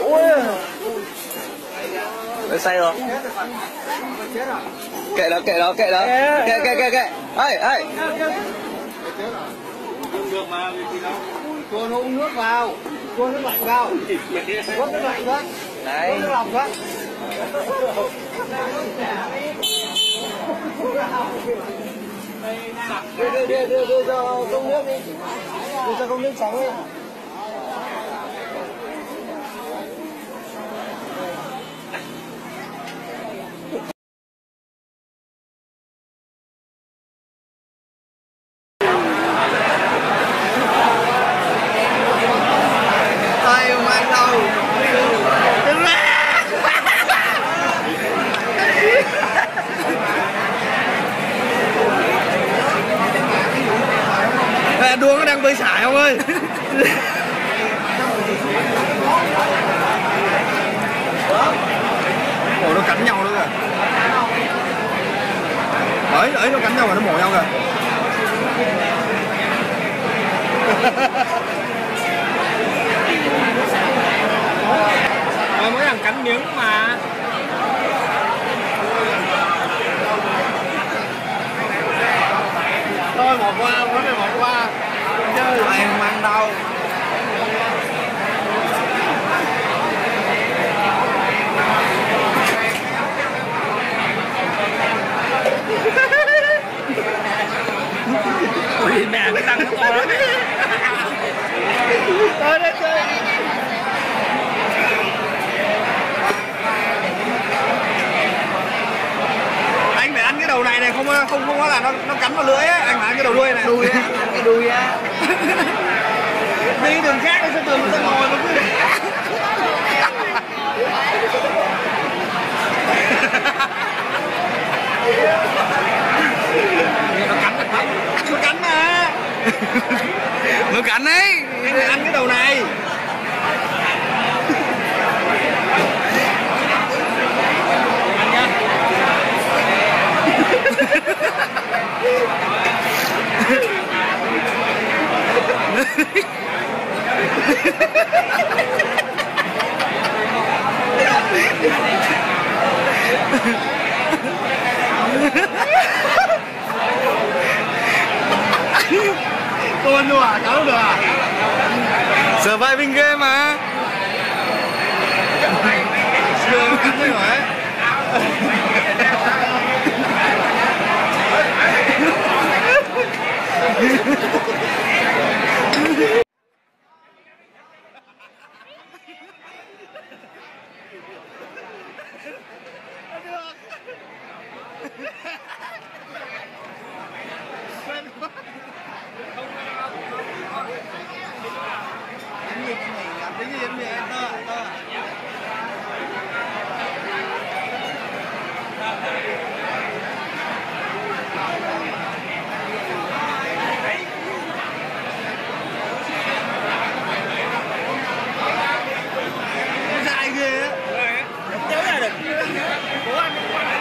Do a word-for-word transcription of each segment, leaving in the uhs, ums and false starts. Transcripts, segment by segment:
Ui. Nó say rồi. Kệ đó, kệ đó, kệ đó. Kệ, kệ, kệ, kệ. Ê, ê. Uống nước mà, gì đâu. Cho nó uống nước vào. Cho nước lạnh vào. Uống nước lạnh đó. Đấy. Uống nước lọc đó. Đưa, đưa, đưa, đưa cho công nước đi. Đưa cho công nước trắng đi. Đua nó đang bơi sải không ơi. Ủa nó cắn nhau nữa kìa. Đấy, đấy nó cắn nhau và nó mổ nhau kìa. Rồi mỗi thằng cắn miếng mà. Thôi bỏ qua, có thể bỏ qua. Chơi Mày không ăn đâu. Ui mẹ cái răng nó to lắm. Tới đây chơi. Anh phải ăn cái đầu này này, không không không có là nó nó cắn vào lưỡi á, anh phải ăn cái đầu đuôi này. Đuôi á, cái đuôi á. Đi đường khác đi, sao đường người ta ngồi mà cứ. Nó cắn nó cắn. Nó cắn mà. Nó cắn đấy. Anh phải ăn cái đầu này. Ăn nhá. Con luôn à, cháu được à? Surviving game mà. Chưa cắn rồi ấy. Cái gì em mẹ tơ tơ. Dài ghê á. Nhớ ra được. Cố ăn.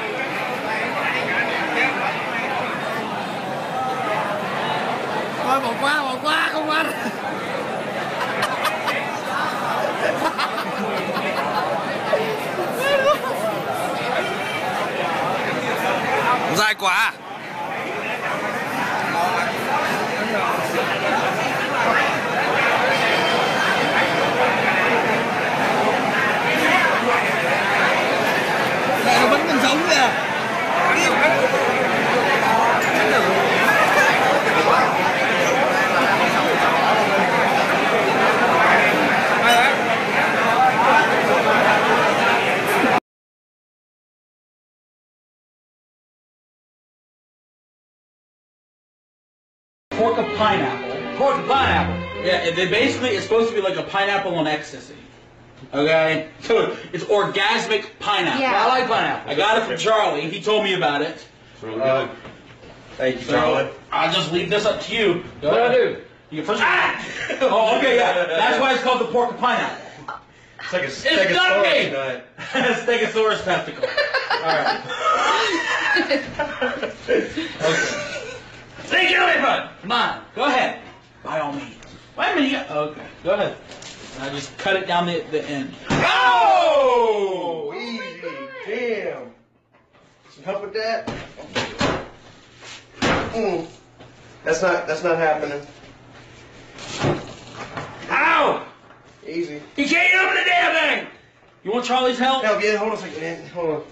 Thôi bỏ qua, bỏ qua, không ăn. Dài quá. Nó vẫn còn sống kìa. Pork of pineapple. Pork of pineapple. Yeah, they basically it's supposed to be like a pineapple on ecstasy. Okay, so it's orgasmic pineapple. Yeah. I like pineapple. I got it from Charlie. He told me about it. Really good. Thank you, So Charlie. I'll just leave this up to you. Go ahead, dude. You first. Ah! Oh, okay, yeah. That's why it's called the pork of pineapple. It's like a It's not me. nut. Stegosaurus testicle. All right. Okay. Thank you, everyone. Come on, go ahead. By all means. Wait a minute. You got... Okay, go ahead. And I just cut it down the, the end. Oh! Easy. Damn. Some help with that? Mm. That's not, that's not happening. Ow! Easy. You can't open the damn thing! You want Charlie's help? Help, yeah, hold on a second, man. Hold on.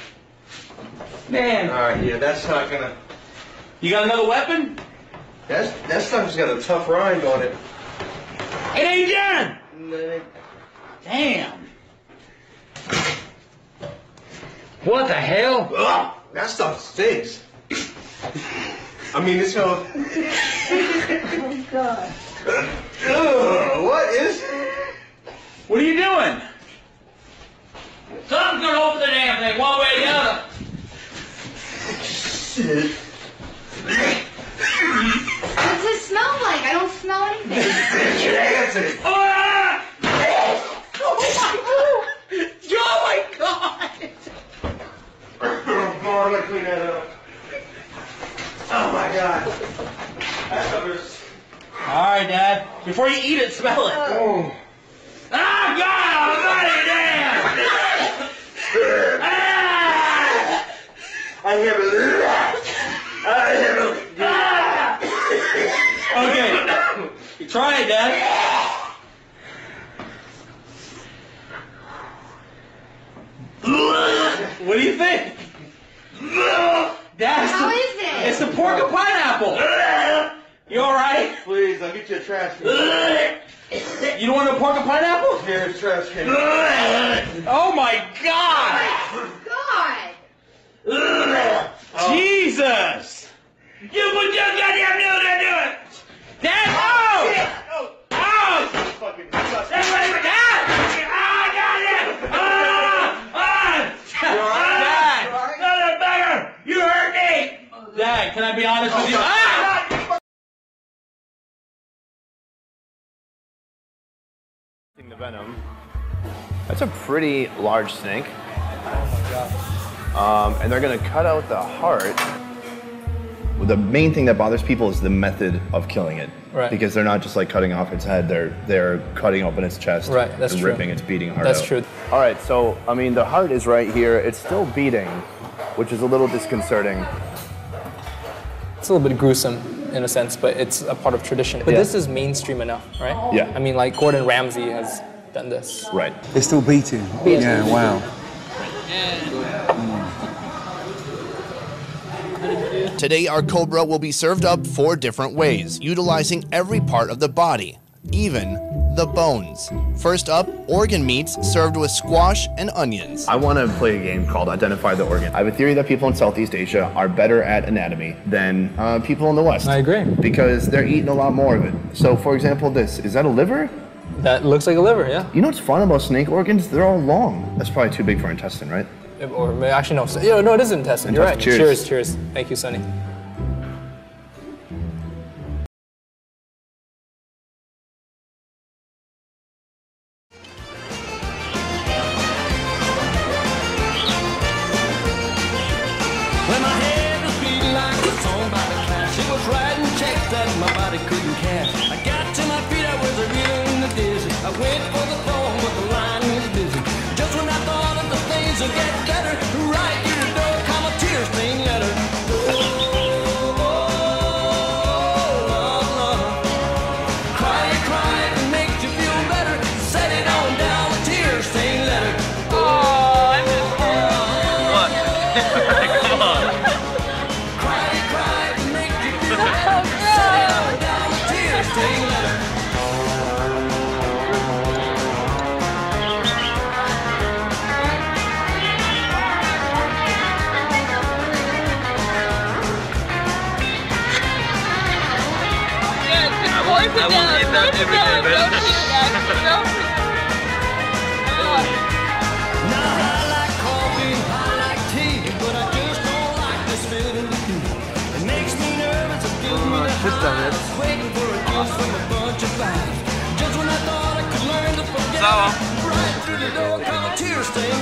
Man. Alright, yeah, that's not gonna... You got another weapon? That's, that stuff's got a tough rind on it. It ain't done! Nah. Damn. What the hell? Ugh, that stuff stinks. I mean, it's so... Oh, God. Ugh, what is... What are you doing? Something's gonna open the damn thing one way or the other. Shit. What does it smell like? I don't smell anything. Ah! Oh my God! Oh, I'm gonna clean that up. Oh my God. That stuff is... All right, Dad. Before you eat it, smell it. Oh. Ah, God! I'm out of here, damn! Ah! I have a... I have a... Okay. You try it, Dad. What do you think? Dad, How is it? It's the pork and pineapple. You all right? Please, I'll get you a trash can. You don't want a pork and pineapple? Here's a trash can. Oh my God! God. Jesus! You put your goddamn noodle to do it! Dad! Oh! Oh! Oh! Fucking That's right, Dad! Ah, goddamn! Ah! Ah! Dad! Mother beggar! You hurt me! Dad, can I be honest with you? Ah! The venom. That's a pretty large snake. Oh my God. Um, and they're gonna cut out the heart. The main thing that bothers people is the method of killing it. Right. Because they're not just like cutting off its head, they're they're cutting open its chest. Right, that's and true. ripping its beating heart That's out. true. All right, so I mean the heart is right here. It's still beating, which is a little disconcerting. It's a little bit gruesome in a sense, but it's a part of tradition. But Yeah. this is mainstream enough, right? Yeah. I mean, like Gordon Ramsay has done this. Right. They're still beating. Beating. Yeah, wow. Today, our cobra will be served up four different ways, utilizing every part of the body, even the bones. First up, organ meats served with squash and onions. I want to play a game called Identify the Organ. I have a theory that people in Southeast Asia are better at anatomy than uh, people in the West. I agree. Because they're eating a lot more of it. So, for example, this, is that a liver? That looks like a liver, yeah. You know what's fun about snake organs? They're all long. That's probably too big for intestine, right? Or maybe- actually, no. So, yeah, no, it is intestine. You're right. Cheers. Cheers, cheers. Thank you, Sonny. When my head was beating like a song by the clash, it was writing checks that my body couldn't cash. I got to my feet, I was reeling the dizzy. I went for the phone, but the line was busy. Just when I thought that the things would get better, right through the door come a tear-stained letter. Oh, oh, oh, oh, oh. Cry, cry, it makes you feel better. Set it on down, a tear-stained letter. Oh, I missed it. Look. Come on. Cry, cry, it makes you feel better. Set it on down, a tear-stained letter. I won't, I won't eat that every day, man. Now I like coffee, I like tea, but I just don't like this feeling. It makes me nervous, it gives me the highs, waiting for a kiss from a bunch of vibes. Just when I thought I could learn to forget, right through the door come a tear stain